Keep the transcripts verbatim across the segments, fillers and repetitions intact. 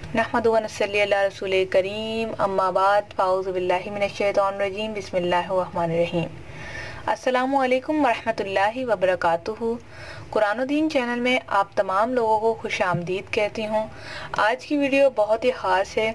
नहमदु व नसल्ली अला रसूल करीम अम्मा बाद फ़ाऊज़ु बिल्लाहि मिनश शैतानिर रजीम बिस्मिल्लाहिर रहमानिर रहीम। अस्सलामु अलैकुम व रहमतुल्लाहि व बरकातुहू। कुरान दीन चैनल में आप तमाम लोगों को खुश आमदीद कहती हूँ। आज की वीडियो बहुत ही ख़ास है।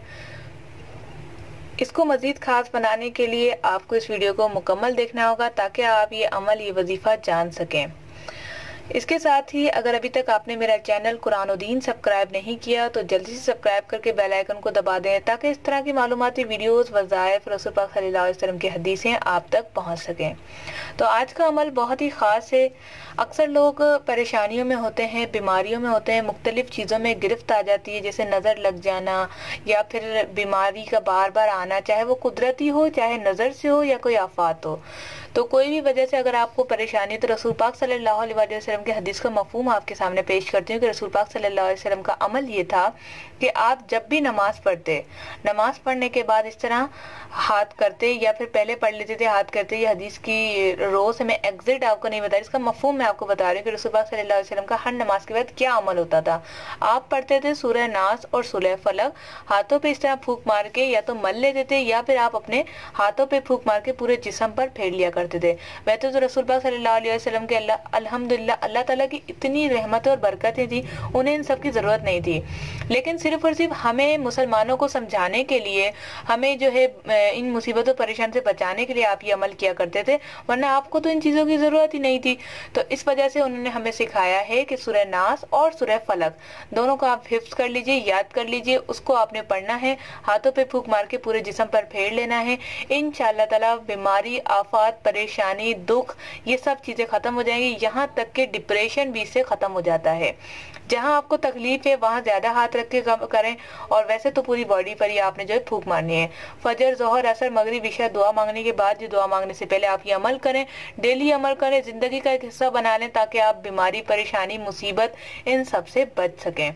इसको मज़ीद ख़ास बनाने के लिए आपको इस वीडियो को मुकम्मल देखना होगा ताकि आप ये अमल, ये वजीफ़ा जान सकें। इसके साथ ही अगर अभी तक आपने मेरा चैनल कुरान दीन सब्सक्राइब नहीं किया तो जल्दी से सब्सक्राइब करके बेल आइकन को दबा दें ताकि इस तरह की मालूमाती वीडियोस, वज़ाइफ, रसूल पाक सल्लल्लाहु अलैहि वसल्लम की हदीसें आप तक पहुंच सकें। तो आज का अमल बहुत ही ख़ास है। अक्सर लोग परेशानियों में होते हैं, बीमारियों में होते हैं, मुख्तलिफ़ चीज़ों में गिरफ्त आ जाती है, जैसे नज़र लग जाना या फिर बीमारी का बार बार आना, चाहे वो कुदरती हो, चाहे नज़र से हो या कोई आफात हो। तो कोई भी वजह से अगर आपको परेशानी, तो रसूल पाक सल्लल्लाहु अलैहि वसल्लम के हदीस का मफ़हूम आपके सामने पेश करती हूँ कि रसूल पाक सल्लल्लाहु अलैहि वसल्लम का अमल ये था कि आप जब भी नमाज पढ़ते, नमाज पढ़ने के बाद इस तरह हाथ करते या फिर पहले पढ़ लेते थे हाथ करते। ये हदीस की रो से मैं एग्जैक्ट आपको नहीं बता रही, इसका मफ़हूम मैं आपको बता रही हूँ कि रसूल पाक सल्लल्लाहु अलैहि वसल्लम का हर नमाज के बाद क्या अमल होता था। आप पढ़ते थे सूरह नास और सूरह फलक, हाथों पे इस तरह फूंक मार के या तो मल लेते थे या फिर आप अपने हाथों पे फूंक मार के पूरे जिस्म पर फेर लिया करते थे। वैसे तो रसूल पाक सल्लल्लाहु अलैहि वसल्लम के अल्लाह अल्हम्दुलिल्लाह अल्लाह ताला की इतनी रहमत और बरकतें थी, उन्हें इन सब की ज़रूरत नहीं थी। लेकिन सिर्फ और सिर्फ हमें मुसलमानों को समझाने के लिए, हमें जो है इन मुसीबतों परेशान से बचाने के लिए आप ये अमल किया करते थे, वरना आपको तो इन चीज़ों की ज़रूरत ही नहीं थी। तो इस वजह से उन्होंने हमें सिखाया है कि सूरह नास और सूरह फलक दोनों को आप हिफ्ज़ कर लीजिए, याद कर लीजिए, उसको आपने पढ़ना है, हाथों पे फूंक मार के पूरे जिस्म पर फेर लेना है। इंशाअल्लाह ताला बीमारी, आफत, परेशानी, दुख, ये सब चीज़ें ख़त्म हो जाएंगी। यहाँ तक कि डिप्रेशन भी इससे ख़त्म हो जाता है। जहाँ आपको तकलीफ है वहाँ ज़्यादा हाथ रख के करें, और वैसे तो पूरी बॉडी पर ही आपने जो है फूंक मारनी है। फजर, ज़ोहर, असर, मगरिब, इशा दुआ मांगने के बाद, जो दुआ मांगने से पहले आप ये अमल करें, डेली अमल करें, ज़िंदगी का एक हिस्सा बना लें ताकि आप बीमारी, परेशानी, मुसीबत इन सब से बच सकें।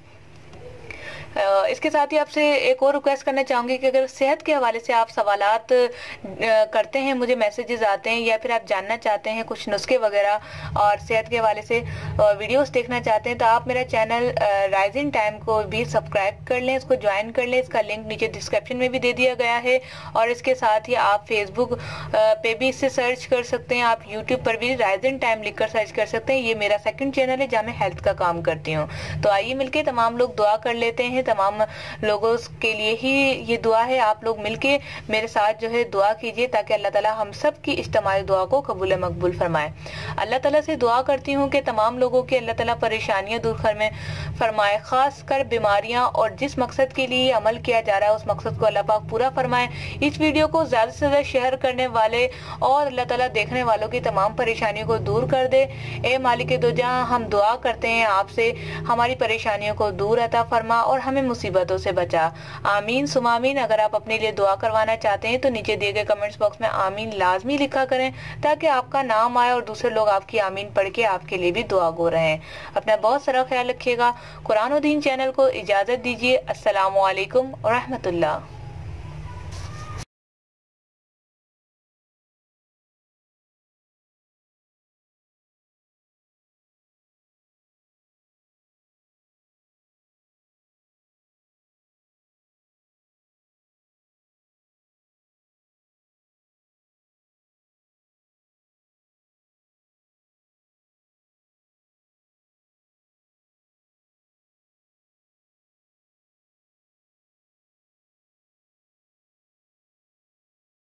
इसके साथ ही आपसे एक और रिक्वेस्ट करना चाहूँगी कि अगर सेहत के हवाले से आप सवालात करते हैं, मुझे मैसेजेस आते हैं, या फिर आप जानना चाहते हैं कुछ नुस्खे वगैरह और सेहत के हवाले से वीडियोस देखना चाहते हैं, तो आप मेरा चैनल राइजिंग टाइम को भी सब्सक्राइब कर लें, इसको ज्वाइन कर लें। इसका लिंक नीचे डिस्क्रिप्शन में भी दे दिया गया है, और इसके साथ ही आप फेसबुक पे भी इससे सर्च कर सकते हैं, आप यूट्यूब पर भी राइजिंग टाइम लिख कर सर्च कर सकते हैं। ये मेरा सेकेंड चैनल है जहाँ मैं हेल्थ का काम करती हूँ। तो आइए मिलके तमाम लोग दुआ कर लेते हैं। तमाम लोगों के लिए ही ये दुआ है। आप लोग मिलके मेरे साथ जो है दुआ कीजिए ताकि अल्लाह ताला हम सब की इज्तिमाई दुआ को कबूल मकबूल फरमाए। अल्लाह ताला से दुआ करती हूँ कि तमाम लोगों की अल्लाह ताला परेशानियां दूर फरमाए फरमाए खास कर बीमारियां, और जिस मकसद के लिए अमल किया जा रहा है उस मकसद को अल्लाह पाक पूरा फरमाए। इस वीडियो को ज़्यादा से ज़्यादा शेयर करने वाले और अल्लाह ताला देखने वालों की तमाम परेशानियों को दूर कर दे। ए मालिक दो जहां, हम दुआ करते हैं आपसे, हमारी परेशानियों को दूर अता फरमा और हमें मुसीबतों से बचा। आमीन सुमामीन। अगर आप अपने लिए दुआ करवाना चाहते हैं तो नीचे दिए गए कमेंट्स बॉक्स में आमीन लाजमी लिखा करें ताकि आपका नाम आए और दूसरे लोग आपकी आमीन पढ़ के आपके लिए भी दुआ गो रहें। अपना बहुत सारा ख्याल रखिएगा। कुरान दीन चैनल को इजाज़त दीजिए। अस्सलामु अलैकुम व रहमतुल्लाह।